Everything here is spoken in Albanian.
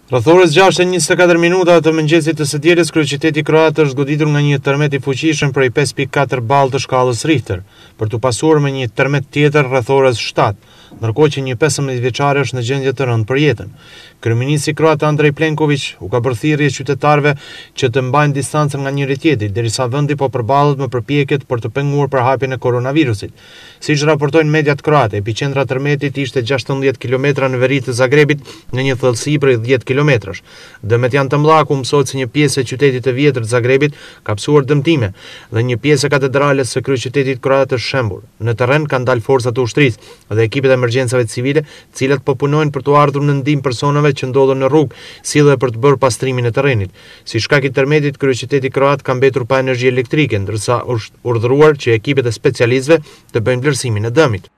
Rreth orës 6:24 minuta të mëngjesit të së dielës, kryeqyteti kroat është goditur nga një tërmet i fuqishëm prej 5.4 ballë të shkallës Richter, për t'u pasuar me një tërmet tjetër rreth orës 7, ndërkohë që një 15 vjeçare është në gjendje të rëndë për jetën. Kryeministri kroat Andrej Plenković u ka bërë thirrje qytetarëve që të mbajnë distancën nga njëri tjetri, derisa vendi po përballet me përpjekjet për të penguar përhapjen e koronavirusit. Siç raportojnë mediat kroate, epiqendra e tërmetit ishte 16 kilometra në veri të Zagrebit, në një thellësi prej 10 kilometrash. Dëmet janë të mëdha, ku mësohet se një pjesë e qytetit të vjetër të Zagrebit ka psuar dëmtime dhe një pjesë e katedrales së kryeqytetit kroat është shembur. Në terren kanë dalë forcat e ushtrisë dhe ekipet e emergjencave civile, të cilat po punojnë për të ardhur në ndihmë personave që ndodhen në rrugë, si dhe për të bërë pastrimin e terrenit. Si shkak i tërmetit, kryeqyteti kroat ka mbetur pa energji elektrike, ndërsa është urdhëruar që ekipet e specialistëve të bëjnë vlerësimin e dëmit.